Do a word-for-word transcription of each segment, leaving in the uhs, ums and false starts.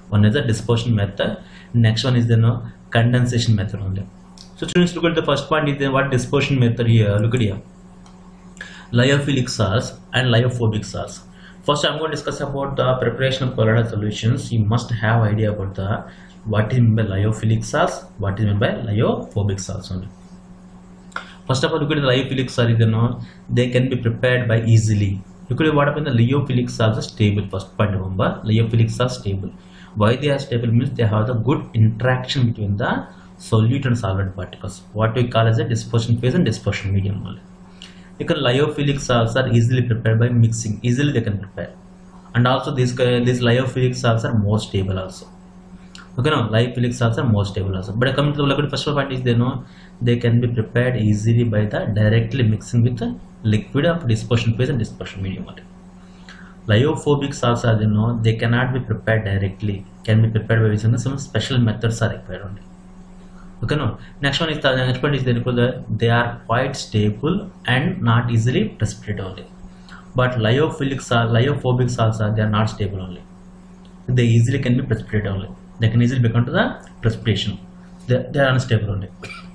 One is the dispersion method. Next one is the no, condensation method only. So students, look at the first point is the what dispersion method here. Look at here. Lyophilic salts and lyophobic salts. First, I'm going to discuss about the preparation of colloidal solutions. You must have idea about the what is meant by lyophilic salts, what is meant by lyophobic salts only. First of all, look at the lyophilic salts. You know, they can be prepared by easily. Look at what happened. The lyophilic salts are stable. First point, remember, lyophilic salts stable. Why they are stable means they have the good interaction between the solute and solvent particles. What we call as a dispersion phase and dispersion medium only. Because lyophilic salts are easily prepared by mixing. Easily they can prepare, and also these these lyophilic salts are more stable also. Okay, no, lyophilic salts are more stable also. But coming to the first point is they know they can be prepared easily by the directly mixing with the liquid of dispersion phase and dispersion medium only. Lyophobic salts are, you know, they cannot be prepared directly, can be prepared by using some special methods are required only. Okay, no. Next one is the next point is the they are quite stable and not easily precipitate only. But lyophilic salts, lyophobic salts are they are not stable only. They easily can be precipitate only. They can easily become to the precipitation. They, they are unstable only.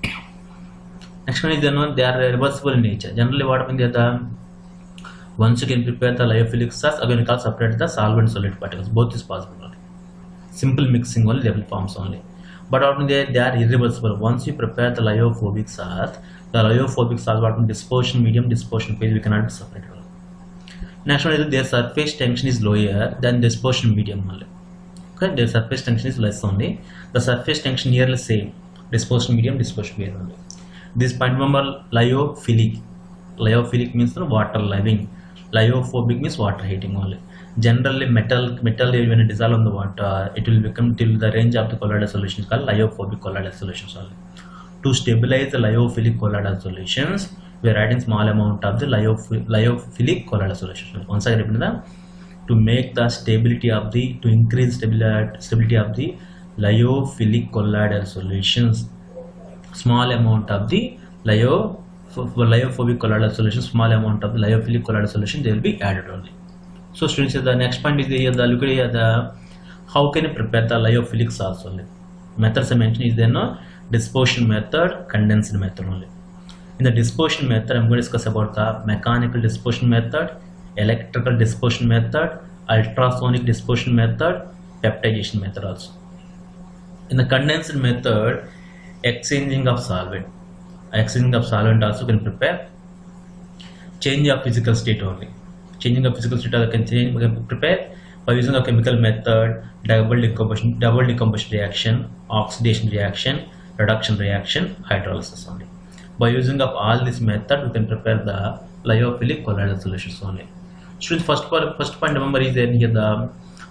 Next one is the no, they are reversible in nature. Generally, what happens is the once you can prepare the lyophilic salts, again you can separate the solvent solid particles. Both is possible only. Simple mixing only they will forms only. But often they, they are irreversible. Once you prepare the lyophobic salts, the lyophobic salts what dispersion medium, dispersion phase we cannot be separated. Next one is their surface tension is lower than dispersion medium only. Okay, their surface tension is less only. The surface tension nearly same. Dispersion medium, dispersion phase only. This point remember lyophilic. Lyophilic means water loving. Lyophobic means water hating only. Generally, metal metal when it dissolve in the water, it will become till the range of the colloidal solutions called lyophobic colloidal solutions only. To stabilize the lyophilic colloidal solutions, we are adding small amount of the lyoph lyophilic colloidal solutions. Once I repeat that, to make the stability of the to increase stability stability of the lyophilic colloidal solutions, small amount of the lyo for lyophobic colloidal solution, small amount of the lyophilic colloidal solution they will be added only. So students, the next point is the here the look at here the how can you prepare the lyophilic salts only. Methods I mentioned is there no dispersion method, condensed method only. In the dispersion method, I'm going to discuss about the mechanical dispersion method, electrical dispersion method, ultrasonic dispersion method, peptidation method also. In the condensed method, exchanging of solvent. Exchanging of solvent also can prepare. Change of physical state only. Changing of physical state also can change can prepare by using a chemical method, double decomposition, double decomposition reaction, oxidation reaction, reduction reaction, hydrolysis only. By using of all this method, we can prepare the lyophilic colloidal solutions only. Students, first part, first point remember is there here the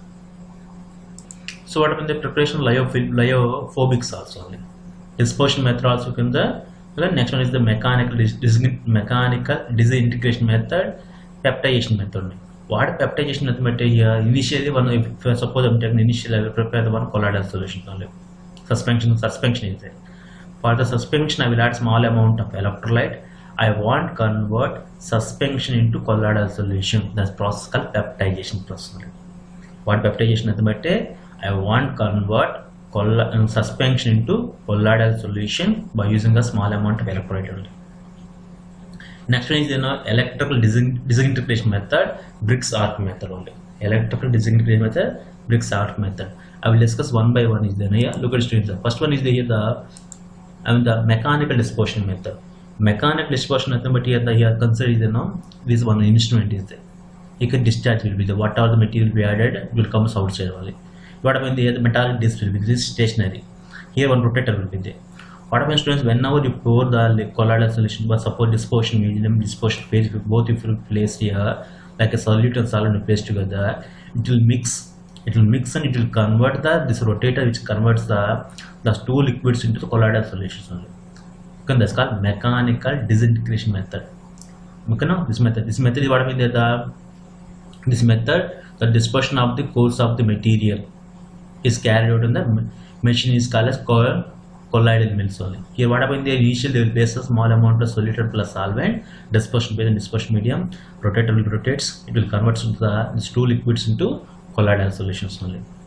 so what happened the preparation of lyophobic salts only. Dispersion method also can the well, next one is the mechanical dis mechanical disintegration method, peptidation method. What peptidation method here? Initially, one if suppose I'm taking initially I will prepare the one colloidal solution only. Suspension suspension is there. For the suspension, I will add small amount of electrolyte. I want convert suspension into colloidal solution. That's process called peptidation process. What peptidation method? I want convert Um, suspension into colloidal solution by using a small amount of electrolyte only. Next one is you know electrical disintegration method, Briggs arc method only. Electrical disintegration method, Briggs arc method. I will discuss one by one. Is there here? Look at students. The first one is the here the I mean the mechanical dispersion method. Mechanical dispersion method, but here the here consider is you know this one instrument is there. You can discharge will be the what are the material we added will come outside only. What happens here the metallic disc will be this stationary. Here one rotator will be there. What happens students whenever you pour the colloidal solution, but suppose dispersion medium, dispersion phase, both if you place here like a solute and solvent place together, it will mix. It will mix and it will convert the this rotator which converts the the two liquids into the colloidal solutions only. Okay, that's called mechanical disintegration method. Okay, no? This method. This method is what I mean the this method the dispersion of the course of the material is carried out in the machine is called as colloidal mills only. Here what happens there initially they will place a small amount of solution plus solvent, dispersion phase and dispersion medium, rotator will rotates, it will convert the these two liquids into colloidal solutions only.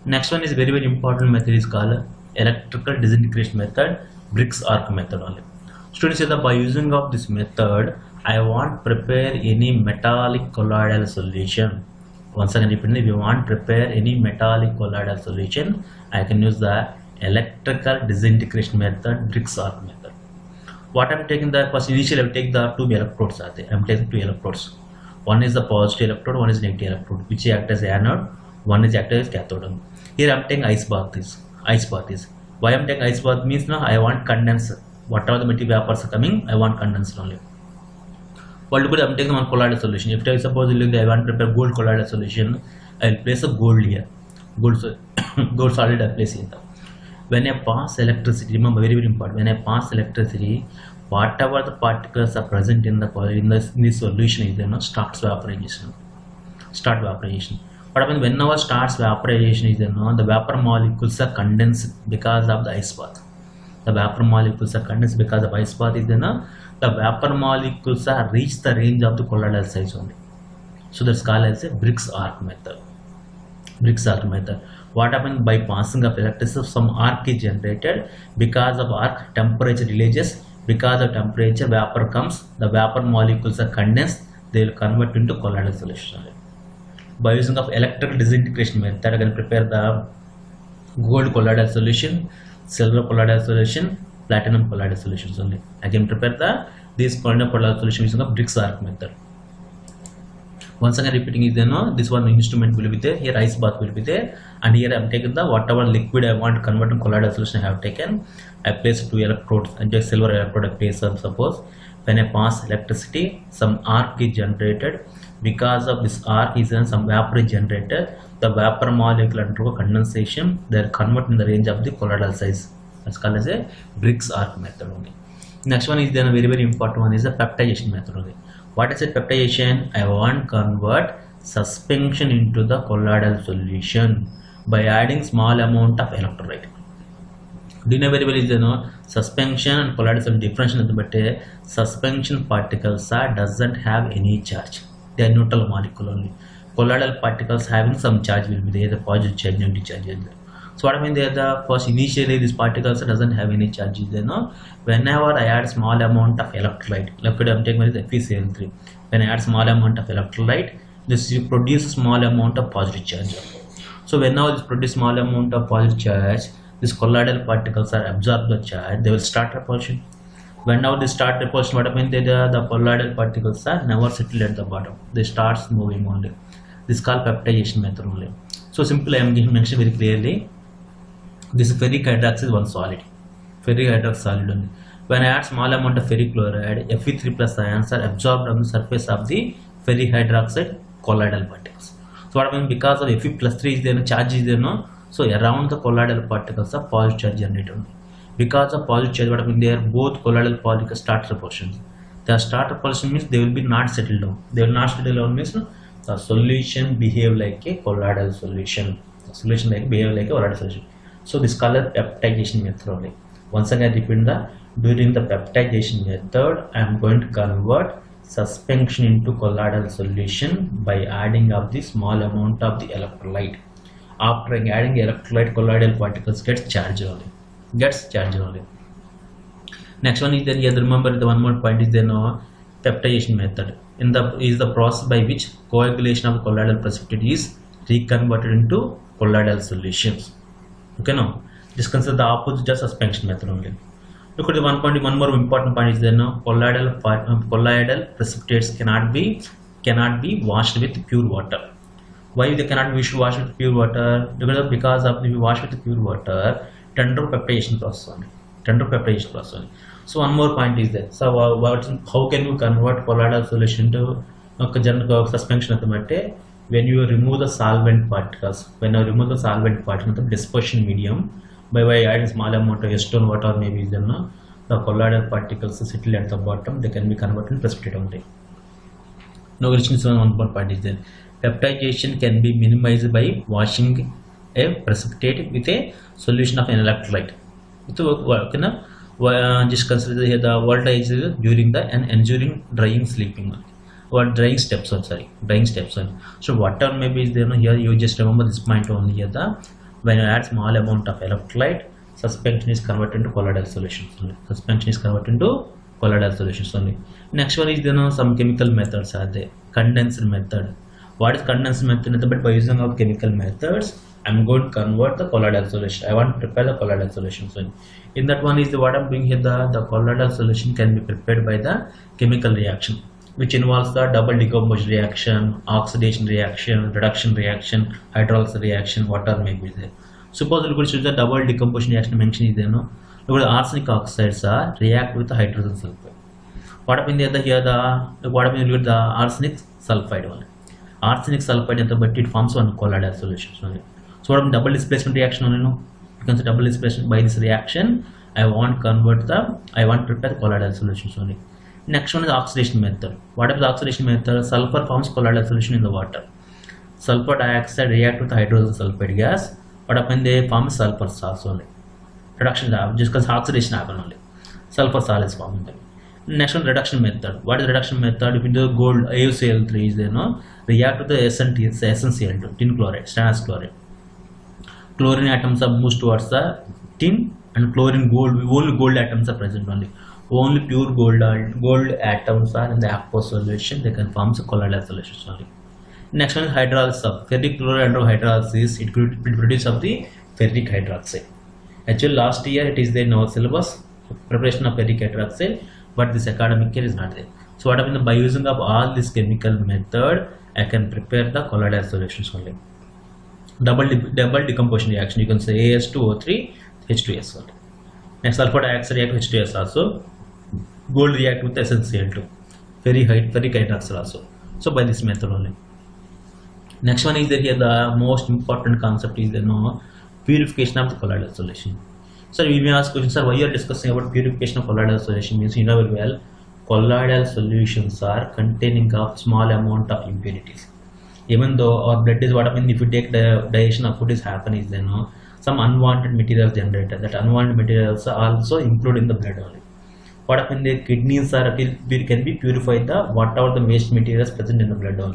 Next one is very very important method is called electrical disintegration method, Briggs arc method only. Students say that by using of this method I want prepare any metallic colloidal solution. Once again repeat, if you want prepare any metallic colloidal solution, I can use the electrical disintegration method, Briggs arc method. What I'm taking the first initially I will take the two electrodes are there. I'm taking two electrodes. One is the positive electrode, one is negative electrode, which act as anode, one is act as cathode. Here I'm taking ice bath is ice bath is why I'm taking ice bath means now I want condenser. Whatever the material vapors are coming, I want condenser only. Well, look at I'm taking one colloidal solution. If I suppose I want to prepare gold colloidal solution, I will place a gold here. Gold, gold solid I place here. When I pass electricity, remember very very important. When I pass electricity, whatever the particles are present in the in the in this solution is there, no, starts vaporization. Start vaporization. What happens whenever starts vaporization is there, no, the vapor molecules are condensed because of the ice bath. The vapor molecules are condensed because of ice bath is there, no, the vapor molecules are reach the range of the colloidal size only. So that's called as a Briggs arc method. Briggs arc method. What happens by passing of electricity, some arc is generated. Because of arc, temperature releases. Because of temperature, vapor comes. The vapor molecules are condensed. They will convert into colloidal solution. By using of electrical disintegration method, I can prepare the gold colloidal solution, silver colloidal solution, platinum colloidal solutions only. I can prepare the these colloidal solution using of Briggs arc method. Once again repeating is there, no, this one instrument will be there, here ice bath will be there, and here I am taking the whatever liquid I want to convert to colloidal solution I have taken. I place two electrodes and just silver electrode I place on. Suppose when I pass electricity, some arc is generated. Because of this arc is then some vapor is generated. The vapor molecule undergo condensation. They are converted in the range of the colloidal size. That's called as a Briggs arc method only. Next one is then a very very important one is the peptidization method only. What is it peptidization? I want convert suspension into the colloidal solution by adding small amount of electrolyte. Do you know very well is you know suspension and colloidal solution difference in the but suspension particles are doesn't have any charge. They are neutral molecule only. Colloidal particles having some charge will be there, the positive charge, negative charge is there. So what I mean, they are the first initially these particles doesn't have any charges. You know, whenever I add small amount of electrolyte, liquid I'm taking is F e C l three. When I add small amount of electrolyte, this you produce small amount of positive charge. So whenever this produce small amount of positive charge, these colloidal particles are absorb the charge. They will start repulsion. Whenever they start repulsion, what I mean, they the, the colloidal particles are never settled at the bottom. They starts moving only. This is called peptidization method only. So simply I am giving mention very clearly. This ferric hydroxide is one solid. Ferric hydroxide solid only. When I add small amount of ferric chloride, F e three plus ions are absorbed on the surface of the ferric hydroxide colloidal particles. So what I mean, because of F e plus three is there, no charge is there, no. So around the colloidal particles are positive charge generated only. Because of positive charge, what I mean, they are both colloidal particles start repulsion. The start repulsion means they will be not settled down. They will not settle down means no, the solution behave like a colloidal solution. The solution like behave like a colloidal solution. So this color peptidization method only. Once again repeat the during the peptidization method, I am going to convert suspension into colloidal solution by adding of the small amount of the electrolyte. After adding electrolyte, colloidal particles gets charged only. Gets charged only. Next one is then here. Remember the one more point is then no peptidization method. In the is the process by which coagulation of colloidal precipitate is reconverted into colloidal solutions. Okay, now this considers the opposite of suspension method only. Look at the one point. One more important point is there no colloidal uh, colloidal precipitates cannot be cannot be washed with pure water. Why they cannot be washed with pure water? Because because of if you wash with pure water, tender peptidization process only. Tender peptidization process only. So one more point is there. So uh, what how can you convert colloidal solution to uh, suspension at the matter? When you remove the solvent particles, when you remove the solvent particles, the dispersion medium, by by adding small amount of acetone water maybe then no, the colloidal particles settle at the bottom. They can be converted to precipitate only. Now, one more point is there. Peptidization can be minimized by washing a precipitate with a solution of an electrolyte. So, okay, now, uh, just consider here the voltage during the and ensuring drying sleeping. Or drying steps on sorry drying steps on. So water maybe is there no, here you just remember this point only here. The When you add small amount of electrolyte, suspension is converted into colloidal solutions only. Suspension is converted into colloidal solutions only. Next one is, you know, some chemical methods are there. Condensed method. What is condensed method? But by using of chemical methods, I'm going to convert the colloidal solution. I want to prepare the colloidal solution. So in that one is the what I'm doing here, the, the colloidal solution can be prepared by the chemical reaction, which involves the double decomposition reaction, oxidation reaction, reduction reaction, hydrolysis reaction, whatever may be there. Suppose you could choose the double decomposition reaction mentioned is there, no? Look at the arsenic oxides are react with the hydrogen sulfide. What happened here, the here the what happened with the arsenic sulfide one. Arsenic sulfide and the but it forms one colloidal solution. So what happened, double displacement reaction only, no? You can say double displacement. By this reaction, I want to convert the I want to prepare colloidal solutions only. Next one is oxidation method. What is the oxidation method? Sulfur forms colloidal solution in the water. Sulfur dioxide react with hydrogen sulfide gas. What happens? They form sulfur salts only. Reduction just because oxidation happen only. Sulfur salt is formed. Next one, reduction method. What is reduction method? If the gold A u C l three is there, no, react with the S n C l two, tin chloride, stannous chloride. Chlorine atoms are moved towards the tin, and chlorine gold, only gold atoms are present only. Only pure gold gold atoms are in the aqueous solution. They can form the colloidal solutions only. Next one is hydrolysis of ferric chloride under hydrolysis. It could produce of the ferric hydroxide. Actually, last year it is there in our syllabus, preparation of ferric hydroxide, but this academic year is not there. So what happens, by using of all this chemical method, I can prepare the colloidal solutions only. Double de double decomposition reaction. You can say A S two O three H two S only. Next, sulfur dioxide react with H two S also. Gold react with S n C l two. Ferric ferric hydroxide also. So by this method only. Next one is that here the most important concept is the you know, purification of the colloidal solution. So we may ask question, sir, why you are discussing about purification of colloidal solution? Means you know very well, colloidal solutions are containing of small amount of impurities. Even though our blood is what I mean, if you take the digestion of food is happen is you know some unwanted materials generated. That unwanted materials are also included in the blood only. What happen, the kidneys are can be purified the whatever the waste materials present in the blood only.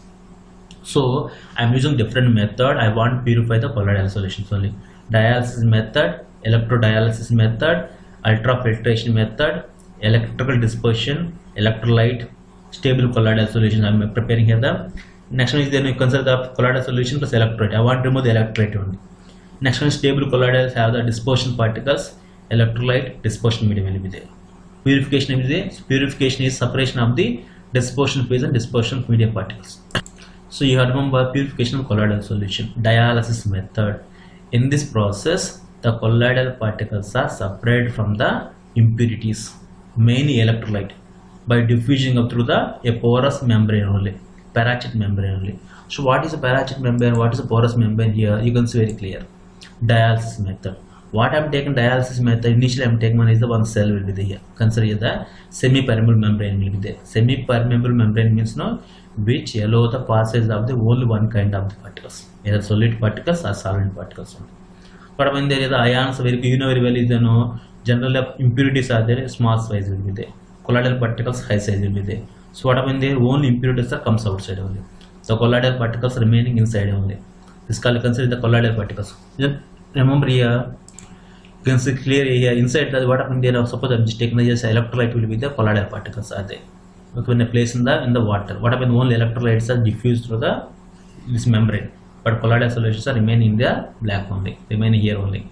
So I am using different method. I want to purify the colloidal solutions only. Dialysis method, electrodialysis method, ultrafiltration method, electrical dispersion, electrolyte, stable colloidal solution. I am preparing here. The next one is then you consider the colloidal solution plus electrolyte. I want to remove the electrolyte only. Next one is stable colloidals have the dispersion particles, electrolyte, dispersion medium will be there. Purification is there. Purification is separation of the dispersion phase and dispersion medium particles. So you have to remember purification of colloidal solution. Dialysis method. In this process, the colloidal particles are separated from the impurities, mainly electrolyte, by diffusing up through the a porous membrane only, parachute membrane only. So what is a parachute membrane? What is a porous membrane here? You can see very clear. Dialysis method. What I am taking dialysis method, initially I am taking one is the one cell will be there here. Consider the semi-permeable membrane will be there. Semi-permeable membrane means no, which allow the passage of the only one kind of the particles, either solid particles or solvent particles. But when there is the ions, very you know very well is the no, generally impurities are there, small size will be there. Colloidal particles high size will be there. So what when there only impurities are comes outside only. The colloidal particles remaining inside only. This called consider the colloidal particles. Then remember here, you can see clear here inside the what happened there. Suppose I'm just taking the just electrolyte will be the colloidal particles are there. Okay, when I place in the in the water, what happened? Only electrolytes are diffused through the this membrane, but colloidal solutions are remaining in the black only, remaining here only.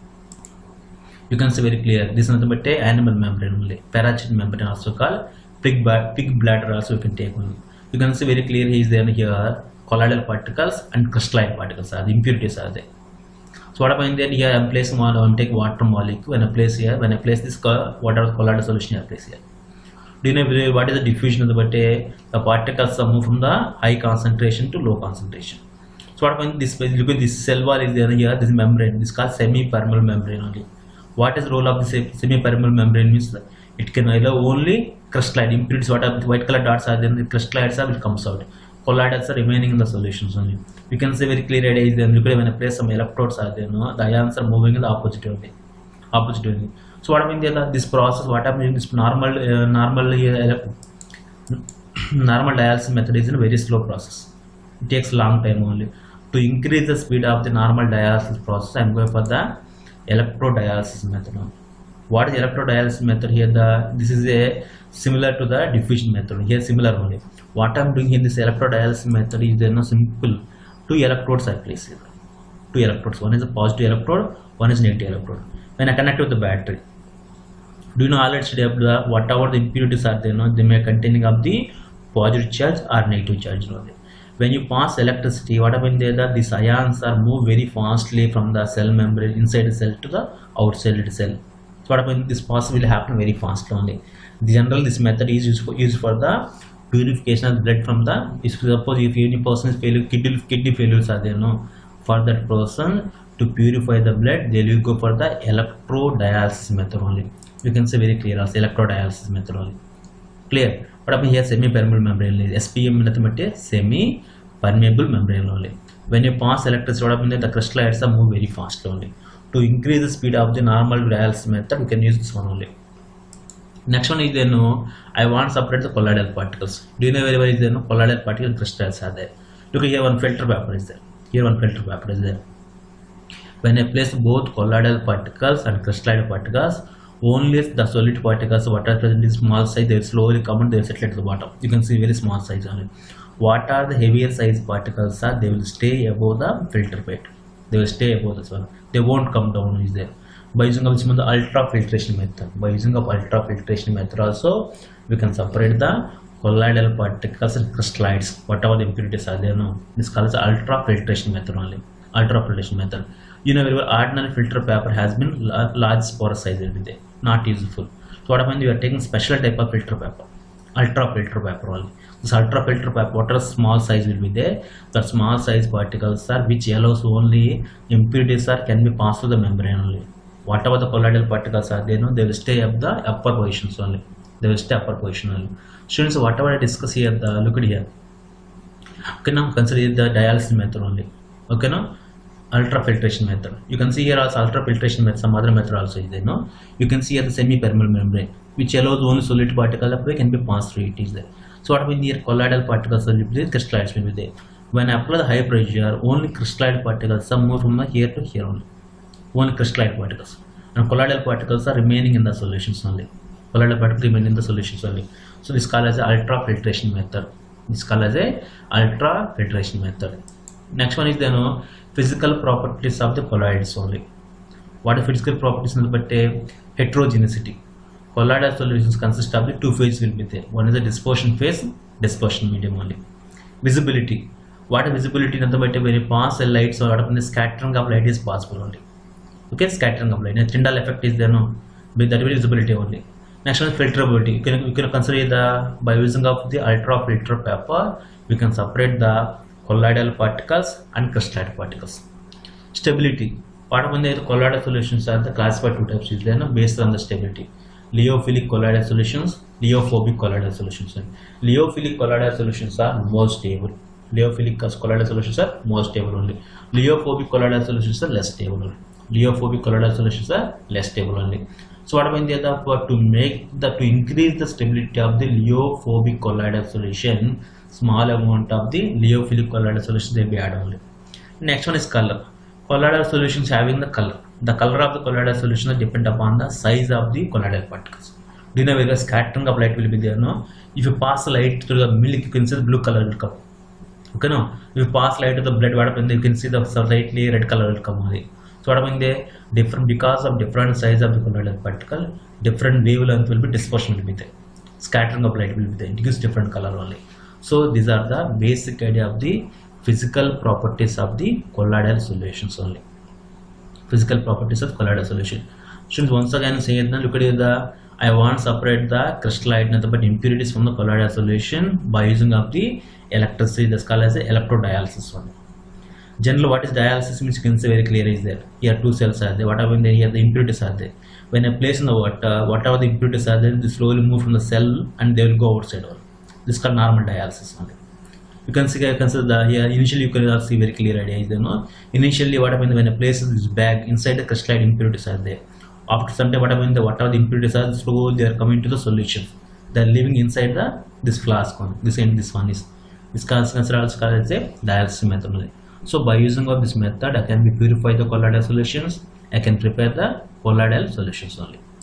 You can see very clear. This is nothing but a animal membrane only. Parachute membrane also called pig pig bladder also you can take only. You can see very clear he is there here. Colloidal particles and crystalline particles are the impurities are there. So what happened then here? I am placing one. I am taking water molecule. When I place here, when I place this water colloidal solution, I place here. Do you know what is the diffusion of the body? The particles are moved from the high concentration to low concentration. So what happens? This look at this cell wall is there here. This membrane. This is called semi-permeable membrane only. What is the role of the semi-permeable membrane? Means it can allow only crystalline impurities. What are the white color dots are then the crystallites are will comes out. Colloidals are remaining in the solutions only. You can see very clear idea is then look at when I place some electrodes are there. No, the ions are moving in the opposite way. Opposite way. So what I mean there, this process, what I mean this normal uh, normal uh, normal dialysis method is a very slow process. It takes long time only. To increase the speed of the normal dialysis process, I am going for the electrodialysis method. What is electrodialysis method here? The this is a similar to the diffusion method. Here similar only. What I am doing in this electrodialysis method is there no simple. Two electrodes I place here. Two electrodes. One is a positive electrode. One is negative electrode. When I connect with the battery, do you know already the whatever the impurities are there? No, they may containing of the positive charge or negative charge only. When you pass electricity, what happens there that these ions are move very fastly from the cell membrane inside the cell to the outside the cell. So what happens, this process will happen very fast only. Generally, this method is used for, used for the purification of blood from the, if suppose if any person is failure, kidney, kidney failures are there, no, for that person to purify the blood, they will go for the electrodialysis method only. You can say very clear as electrodialysis method only. Clear? What happens here? Semi-permeable membrane. S P M nothing semi-permeable membrane only. When you pass electricity, what happens? The crystallites are move very fast only. To increase the speed of the normal dialysis method, we can use this one only. Next one is there no. I want to separate the colloidal particles. Do you know wherever is there no colloidal particle crystals are there? Look here, one filter paper is there. Here one filter paper is there. When I place both colloidal particles and crystalline particles, only the solid particles what are present in small size, they will slowly come and they will settle at the bottom. You can see very small size only. What are the heavier size particles are, they will stay above the filter bed. They will stay above this one. They won't come down is there. By using of the ultra filtration method, by using of ultra filtration method also, we can separate the colloidal particles and crystallites, whatever the impurities are there. No, this is called ultra filtration method only. Ultra filtration method. You know, wherever ordinary filter paper has been large pore size will be there, not useful. So what happens? You are taking special type of filter paper, ultra filter paper only. This ultra filter paper, whatever small size will be there, the small size particles are which allows only impurities are can be passed through the membrane only. Whatever the colloidal particles are there, no, they will stay up the upper positions only. They will stay upper position only. Students, whatever I discuss here, the look at here. Okay, now consider the dialysis method only. Okay, now ultra filtration method. You can see here also ultra filtration method, some other method also is there. No, you can see here the semi-permeable membrane, which allows only solid particles they can be passed through. It is there. So what happens here? Colloidal particles will be there, crystallites will be there. When I apply the high pressure, only crystalline particles some move from the here to here only. Only crystalline particles, and colloidal particles are remaining in the solutions only. Colloidal particles remain in the solutions only. So this is called as a ultra filtration method. This is called as a ultra filtration method. Next one is the no, physical properties of the colloids only. What are physical properties? But heterogeneity. Colloidal solutions consist of the two phases will be there. One is the dispersion phase, dispersion medium only. Visibility. What is visibility? Nothing but when you pass a light, so the scattering of light is possible only. Okay, scattering of light. Tyndall effect is there, no, but that will visibility only. Next one is filterability. You can, you can consider the by using of the ultra filter paper, we can separate the colloidal particles and crystalline particles. Stability. What when the colloidal solutions are the classified two types is there, no, based on the stability. Lyophilic colloidal solutions, lyeophobic colloidal solutions. Lyophilic colloidal solutions are more stable. Lyophilic colloidal solutions are more stable only. Lyeophobic colloidal solutions are less stable only. Lyeophobic colloidal solutions are less stable only. So what happens there for to make the to increase the stability of the lyeophobic colloidal solution, small amount of the lyophilic colloidal solution they be added only. Next one is color. Colloidal solutions having the color. The color of the colloidal solution is depend upon the size of the colloidal particles. Do you know where the scattering of light will be there? No, if you pass light through the milk, you can see the blue color will come. Okay, no, if you pass light to the blood, what happens? You can see the slightly red color will come only. So what happens there? Different because of different size of the colloidal particle, different wavelength will be dispersion will be there. Scattering of light will be there. It gives different color only. So these are the basic idea of the physical properties of the colloidal solutions only. Physical properties of colloidal solution. Students, once again say it now. Look at the I want to separate the crystallite nothing but impurities from the colloidal solution by using of the electricity. That's called as the electrodialysis one. Generally, what is dialysis means you can say very clear is there. Here two cells are there. What happens there? Here the impurities are there. When I place in the water, whatever the impurities are there, they slowly move from the cell and they will go outside. This is called normal dialysis only. You can see, I consider the here initially you can see very clear idea is there. No, initially what happens when I place this bag inside the crystallite impurities are there. After some time, what happens the whatever the impurities are slowly they are coming to the solution. They are living inside the this flask one. This end this one is this considered as a dialysis method only. So by using of this method, I can be purify the colloidal solutions. I can prepare the colloidal solutions only.